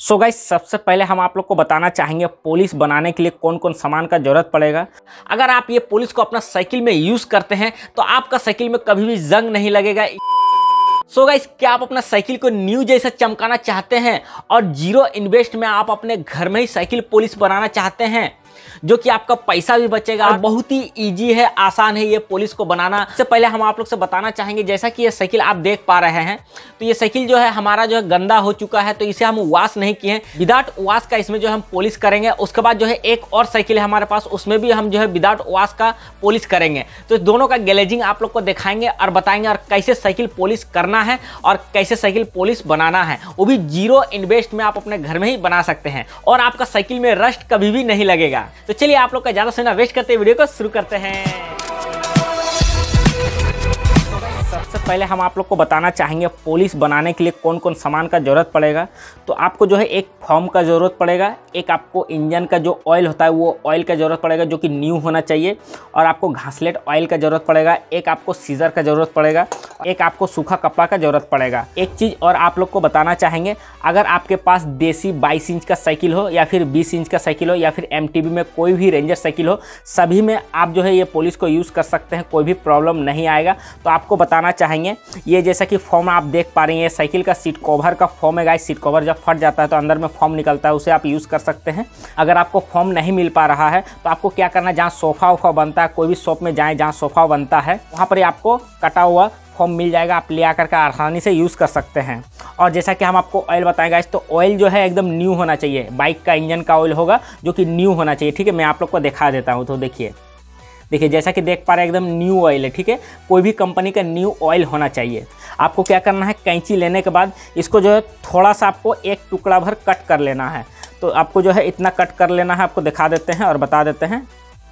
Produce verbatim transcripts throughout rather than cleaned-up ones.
So guys, सबसे पहले हम आप लोग को बताना चाहेंगे पॉलिश बनाने के लिए कौन कौन सामान का जरूरत पड़ेगा। अगर आप ये पॉलिश को अपना साइकिल में यूज़ करते हैं तो आपका साइकिल में कभी भी जंग नहीं लगेगा। सो गाइस, क्या आप अपना साइकिल को न्यू जैसा चमकाना चाहते हैं और जीरो इन्वेस्ट में आप अपने घर में ही साइकिल पॉलिश बनाना चाहते हैं, जो कि आपका पैसा भी बचेगा और बहुत ही इजी है, आसान है ये पॉलिश को बनाना। इससे पहले हम आप लोग से बताना चाहेंगे, जैसा कि ये साइकिल आप देख पा रहे हैं, तो ये साइकिल जो है हमारा जो है गंदा हो चुका है, तो इसे हम वॉश नहीं किए हैं। विदाउट वॉश का इसमें जो हम पॉलिश करेंगे। उसके बाद जो है एक और साइकिल है हमारे पास, उसमें भी हम जो है विदाउट वॉश का पॉलिश करेंगे। तो दोनों का ग्लेजिंग आप लोग को दिखाएंगे और बताएंगे और कैसे साइकिल पॉलिश करना है और कैसे साइकिल पॉलिश बनाना है, वो भी जीरो इन्वेस्ट में आप अपने घर में ही बना सकते हैं और आपका साइकिल में रस्ट कभी भी नहीं लगेगा। तो चलिए आप लोग का ज्यादा समय वेस्ट करते वीडियो को शुरू करते हैं। सबसे पहले हम आप लोग को बताना चाहेंगे पॉलिश बनाने के लिए कौन कौन सामान का ज़रूरत पड़ेगा। तो आपको जो है एक फॉर्म का ज़रूरत पड़ेगा, एक आपको इंजन का जो ऑयल होता है वो ऑयल का ज़रूरत पड़ेगा जो कि न्यू होना चाहिए, और आपको घासलेट ऑयल का ज़रूरत पड़ेगा, एक आपको सीजर का ज़रूरत पड़ेगा, एक आपको सूखा कपड़ा का ज़रूरत पड़ेगा। एक चीज़ और आप लोग को बताना चाहेंगे, अगर आपके पास देसी बाईस इंच का साइकिल हो या फिर बीस इंच का साइकिल हो या फिर एम टी बी में कोई भी रेंजर साइकिल हो, सभी में आप जो है ये पॉलिश को यूज़ कर सकते हैं, कोई भी प्रॉब्लम नहीं आएगा। तो आपको बताना चाहेंगे, ये जैसा कि फॉर्म आप देख पा रहे हैं, ये साइकिल का सीट कवर का फॉर्म है गाइस। सीट कवर जब फट जाता है तो अंदर में फॉर्म निकलता है, उसे आप यूज़ कर सकते हैं। अगर आपको फॉर्म नहीं मिल पा रहा है तो आपको क्या करना है, जहाँ सोफ़ा वोफा बनता है, कोई भी शॉप में जाएँ जहाँ सोफ़ा बनता है, वहाँ पर आपको कटा हुआ फॉर्म मिल जाएगा, आप ले आकर के आसानी से यूज़ कर सकते हैं। और जैसा कि हम आपको ऑयल बताएंगे गाइस, तो ऑयल जो है एकदम न्यू होना चाहिए, बाइक का इंजन का ऑयल होगा जो कि न्यू होना चाहिए। ठीक है, मैं आप लोग को दिखा देता हूँ। तो देखिए देखिए जैसा कि देख पा रहे हैं एकदम न्यू ऑयल है। ठीक है, कोई भी कंपनी का न्यू ऑयल होना चाहिए। आपको क्या करना है, कैंची लेने के बाद इसको जो है थोड़ा सा आपको एक टुकड़ा भर कट कर लेना है। तो आपको जो है इतना कट कर लेना है, आपको दिखा देते हैं और बता देते हैं।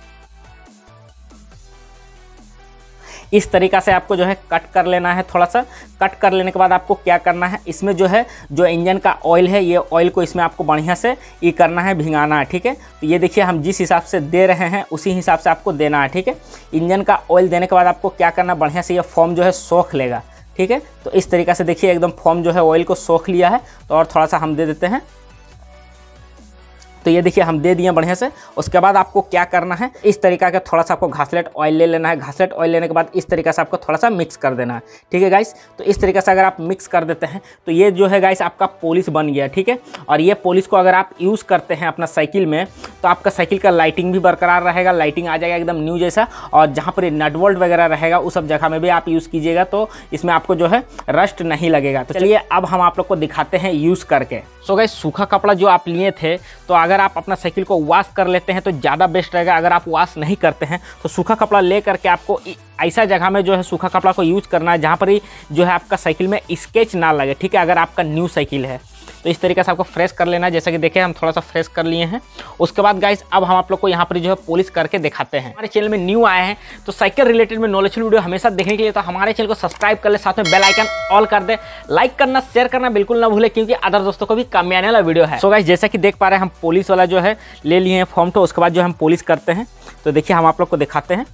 इस तरीक़ा से आपको जो है कट कर लेना है। थोड़ा सा कट कर लेने के बाद आपको क्या करना है, इसमें जो है जो इंजन का ऑयल है, ये ऑयल को इसमें आपको बढ़िया से ये करना है, भिंगाना है। ठीक है, तो ये देखिए हम जिस हिसाब से दे रहे हैं उसी हिसाब से आपको देना है। ठीक है, इंजन का ऑयल देने के बाद आपको क्या करना, बढ़िया से ये फॉर्म जो है सोख लेगा। ठीक है, तो इस तरीक़ा से देखिए एकदम फॉर्म जो है ऑयल को सोख लिया है। तो और थोड़ा सा हम दे देते हैं। तो ये देखिए हम दे दिए बढ़िया से। उसके बाद आपको क्या करना है, इस तरीका का थोड़ा सा आपको घासलेट ऑयल ले लेना है। घासलेट ऑयल लेने के बाद इस तरीके से आपको थोड़ा सा मिक्स कर देना है। ठीक है गाइस, तो इस तरीके से अगर आप मिक्स कर देते हैं तो ये जो है गाइस आपका पॉलिश बन गया। ठीक है, और ये पॉलिश को अगर आप यूज़ करते हैं अपना साइकिल में तो आपका साइकिल का लाइटिंग भी बरकरार रहेगा, लाइटिंग आ जाएगा एकदम न्यू जैसा। और जहाँ पर नट बोल्ट वगैरह रहेगा उस सब जगह में भी आप यूज़ कीजिएगा, तो इसमें आपको जो है रस्ट नहीं लगेगा। तो चलिए अब हम आप लोग को दिखाते हैं यूज़ करके। सो गाइस, सूखा कपड़ा जो आप लिए थे, तो अगर आप अपना साइकिल को वॉश कर लेते हैं तो ज़्यादा बेस्ट रहेगा। अगर आप वॉश नहीं करते हैं तो सूखा कपड़ा ले करके आपको ऐसा जगह में जो है सूखा कपड़ा को यूज़ करना है जहाँ पर ही जो है आपका साइकिल में स्केच ना लगे। ठीक है, अगर आपका न्यू साइकिल है तो इस तरीके से आपको फ्रेश कर लेना है। जैसा कि देखें हम थोड़ा सा फ्रेश कर लिए हैं। उसके बाद गाइस अब हम आप लोग को यहाँ पर जो है पॉलिश करके दिखाते हैं। हमारे चैनल में न्यू आए हैं तो साइकिल रिलेटेड में नॉलेजफुल वीडियो हमेशा देखने के लिए तो हमारे चैनल को सब्सक्राइब कर ले, साथ में बेल आइकन ऑल कर दे, लाइक करना शेयर करना बिल्कुल ना भूले, क्योंकि अदर दोस्तों को भी काम आने वाला वीडियो है। सो गाइस, जैसा कि देख पा रहे हैं हम पॉलिश वाला जो है ले लिए हैं फॉर्म। तो उसके बाद जो हम पॉलिश करते हैं, तो देखिए हम आप लोग को दिखाते हैं।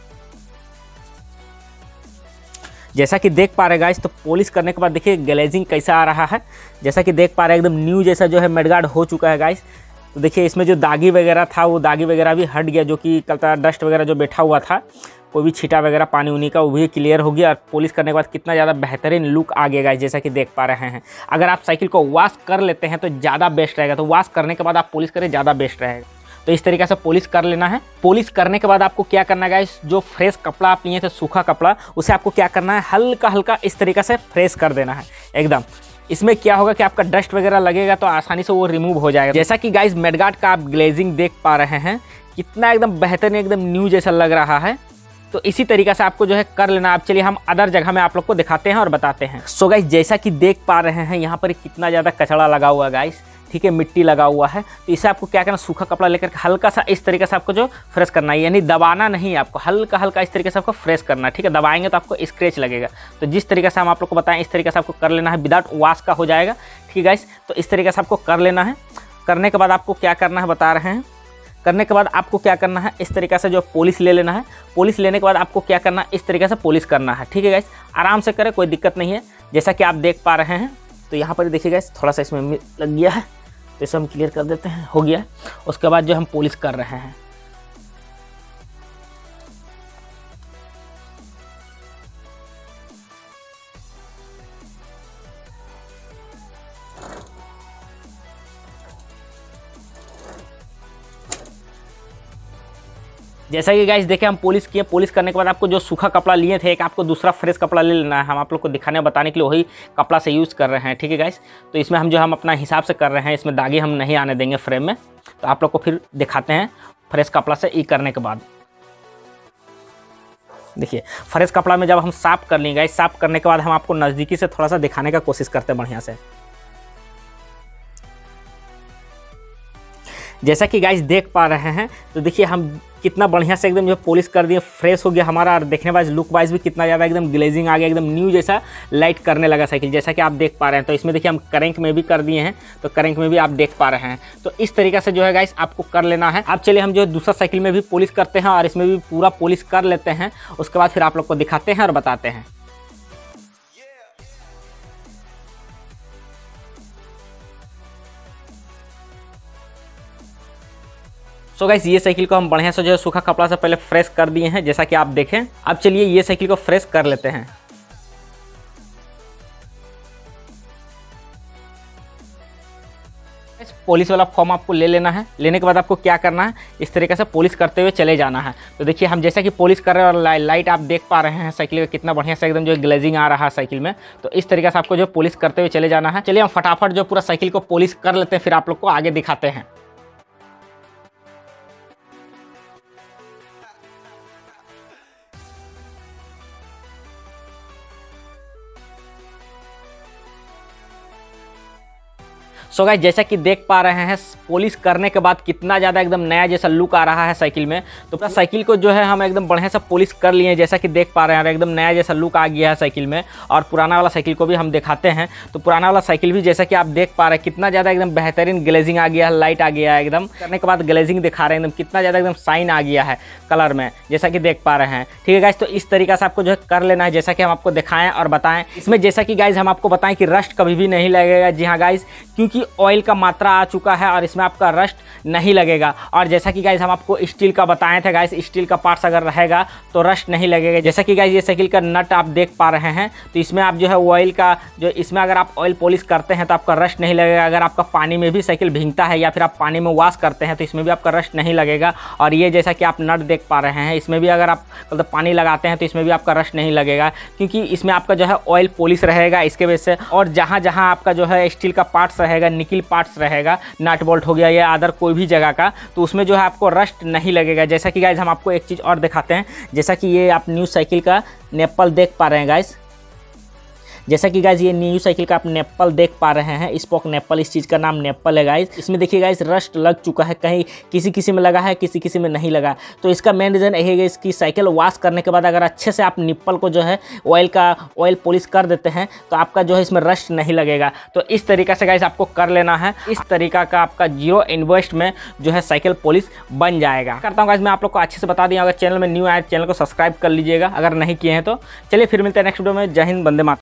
जैसा कि देख पा रहे गाइस, तो पॉलिश करने के बाद देखिए ग्लेजिंग कैसा आ रहा है। जैसा कि देख पा रहे एकदम न्यू जैसा जो है मडगार्ड हो चुका है गाइस। तो देखिए इसमें जो दागी वगैरह था वो दागी वगैरह भी हट गया, जो कि कल डस्ट वगैरह जो बैठा हुआ था, कोई भी छीटा वगैरह पानी उनी का वो भी क्लियर हो गया। और पॉलिश करने के बाद कितना ज़्यादा बेहतरीन लुक आ गया गाइस, जैसा कि देख पा रहे हैं। अगर आप साइकिल को वॉश कर लेते हैं तो ज़्यादा बेस्ट रहेगा, तो वॉश करने के बाद आप पॉलिश करें ज़्यादा बेस्ट रहेगा। तो इस तरीके से पॉलिश कर लेना है। पॉलिश करने के बाद आपको क्या करना है गाइस, जो फ्रेश कपड़ा आप लिए थे सूखा कपड़ा, उसे आपको क्या करना है, हल्का हल्का इस तरीके से फ्रेश कर देना है एकदम। इसमें क्या होगा कि आपका डस्ट वगैरह लगेगा तो आसानी से वो रिमूव हो जाएगा। जैसा कि गाइस मडगार्ड का आप ग्लेजिंग देख पा रहे हैं, कितना एकदम बेहतरीन एकदम न्यू जैसा लग रहा है। तो इसी तरीके से आपको जो है कर लेना। अब चलिए हम अदर जगह में आप लोग को दिखाते हैं और बताते हैं। सो गाइस, जैसा कि देख पा रहे हैं यहाँ पर कितना ज़्यादा कचरा लगा हुआ है गाइस। ठीक है, मिट्टी लगा हुआ है। तो इसे आपको क्या करना, सूखा कपड़ा लेकर के हल्का सा इस तरीके से आपको जो फ्रेश करना है, यानी दबाना नहीं, आपको हल्का हल्का इस तरीके से आपको फ्रेश करना है। ठीक है, दबाएंगे तो आपको स्क्रैच लगेगा। तो जिस तरीके से हम आप लोग को बताएं इस तरीके से आपको कर लेना है, विदाउट वॉश का हो जाएगा। ठीक है गाइस, तो इस तरीके से आपको कर लेना है। करने के बाद आपको क्या करना है बता रहे हैं। करने के बाद आपको क्या करना है, इस तरीके से जो पॉलिश ले लेना है। पॉलिश लेने के बाद आपको क्या करना है, इस तरीके से पॉलिश करना है। ठीक है गाइस, आराम से करें, कोई दिक्कत नहीं है। जैसा कि आप देख पा रहे हैं, तो यहाँ पर देखिए गाइस थोड़ा सा इसमें लग गया है। तो इसे हम क्लियर कर देते हैं, हो गया। उसके बाद जो हम पॉलिश कर रहे हैं, जैसा कि गाइस देखे हम पॉलिश किए। पॉलिश करने के बाद आपको जो सूखा कपड़ा लिए थे, एक आपको दूसरा फ्रेश कपड़ा ले लेना है। हम आप लोग को दिखाने बताने के लिए वही कपड़ा से यूज़ कर रहे हैं, ठीक है गाइस। तो इसमें हम जो हम अपना हिसाब से कर रहे हैं, इसमें दागे हम नहीं आने देंगे फ्रेम में। तो आप लोग को फिर दिखाते हैं फ्रेश कपड़ा से ई करने के बाद। देखिए फ्रेश कपड़ा में जब हम साफ़ कर लेंगे गाइस, साफ़ करने के बाद हम आपको नज़दीकी से थोड़ा सा दिखाने का कोशिश करते हैं बढ़िया से। जैसा कि गाइस देख पा रहे हैं, तो देखिए हम कितना बढ़िया से एकदम जो पॉलिश कर दिए, फ्रेश हो गया हमारा। और देखने वाइज लुक वाइज भी कितना ज़्यादा एकदम ग्लेजिंग आ गया, एकदम न्यू जैसा लाइट करने लगा साइकिल, जैसा कि आप देख पा रहे हैं। तो इसमें देखिए हम क्रैंक में भी कर दिए हैं, तो क्रैंक में भी आप देख पा रहे हैं। तो इस तरीके से जो है गाइस आपको कर लेना है। अब चलिए हम जो दूसरा साइकिल में भी पॉलिश करते हैं और इसमें भी पूरा पॉलिश कर लेते हैं। उसके बाद फिर आप लोग को दिखाते हैं और बताते हैं। सो गाइस ये साइकिल को हम बढ़िया से जो है सूखा कपड़ा से पहले फ्रेश कर दिए हैं, जैसा कि आप देखें। अब चलिए ये साइकिल को फ्रेश कर लेते हैं। पॉलिश वाला फॉर्म आपको ले लेना है। लेने के बाद आपको क्या करना है, इस तरीके से पॉलिश करते हुए चले जाना है। तो देखिए हम जैसा कि पॉलिश कर रहे हैं और लाइट आप देख पा रहे हैं साइकिल का कितना बढ़िया से एकदम जो ग्लेजिंग आ रहा है साइकिल में। तो इस तरीके से आपको जो पॉलिश करते हुए चले जाना है। चलिए हम फटाफट जो पूरा साइकिल को पॉलिश कर लेते हैं, फिर आप लोग को आगे दिखाते हैं। सो गाइस जैसा कि देख पा रहे हैं, पॉलिश करने के बाद कितना ज़्यादा एकदम नया जैसा लुक आ रहा है साइकिल में। तो पूरा साइकिल को जो है हम एकदम बढ़िया से पॉलिश कर लिए हैं, जैसा कि देख पा रहे हैं। एकदम नया जैसा लुक आ गया है साइकिल में। और पुराना वाला साइकिल को भी हम दिखाते हैं। तो पुराना वाला साइकिल भी जैसा कि आप देख पा रहे हैं, कितना ज़्यादा एकदम बेहतरीन ग्लेजिंग आ गया है, लाइट आ गया है। एकदम करने के बाद ग्लेजिंग दिखा रहे हैं, एकदम कितना ज़्यादा एकदम शाइन आ गया है कलर में, जैसा कि देख पा रहे हैं। ठीक है गाइस, तो इस तरीके से आपको जो है कर लेना है, जैसा कि हम आपको दिखाएं और बताएं। इसमें जैसा कि गाइस हम आपको बताएं कि रस्ट कभी भी नहीं लगेगा। जी हाँ गाइस, क्योंकि ऑयल का मात्रा आ चुका है और इसमें आपका रस्ट नहीं लगेगा। और जैसा कि गाइस हम आपको स्टील का बताए थे गाइस, स्टील का पार्ट्स अगर रहेगा तो रस्ट नहीं लगेगा। जैसा कि गाइस ये साइकिल का नट आप देख पा रहे हैं, तो इसमें आप जो है ऑयल का जो इसमें अगर आप ऑयल पॉलिश करते हैं तो आपका रस्ट नहीं लगेगा। अगर आपका पानी में भी साइकिल भीगता है या फिर आप पानी में वॉश करते हैं तो इसमें भी आपका रस्ट नहीं लगेगा। और ये जैसा कि आप नट देख पा रहे हैं, इसमें भी अगर आप मतलब पानी लगाते हैं तो इसमें भी आपका रस्ट नहीं लगेगा, क्योंकि इसमें आपका जो है ऑयल पॉलिश रहेगा इसके वजह से। और जहाँ जहाँ आपका जो है स्टील का पार्ट्स रहेगा, निकिल पार्ट्स रहेगा, नट बोल्ट हो गया या अदर कोई भी जगह का, तो उसमें जो है आपको रस्ट नहीं लगेगा। जैसा कि गाइस हम आपको एक चीज़ और दिखाते हैं, जैसा कि ये आप न्यू साइकिल का नेपल देख पा रहे हैं गाइस। जैसा कि गाइस ये न्यू साइकिल का आप नेपल देख पा रहे हैं, स्पोक नेपल, इस चीज़ का नाम नेपल है गाइस। इसमें देखिए गाइस रस्ट लग चुका है, कहीं किसी किसी में लगा है, किसी किसी में नहीं लगा। तो इसका मेन रीज़न यही है, इसकी साइकिल वॉश करने के बाद अगर अच्छे से आप निप्पल को जो है ऑयल का ऑयल पॉलिश कर देते हैं तो आपका जो है इसमें रस्ट नहीं लगेगा। तो इस तरीक़ा से गाइस आपको कर लेना है। इस तरीका का आपका जीरो इन्वेस्ट में जो है साइकिल पॉलिश बन जाएगा। करता हूँ गाइस मैं आप लोग को अच्छे से बता दिया। अगर चैनल में न्यू आए चैनल को सब्सक्राइब कर लीजिएगा अगर नहीं किए हैं तो। चलिए फिर मिलते हैं नेक्स्ट वीडियो में। जय हिंद, वंदे मातरम।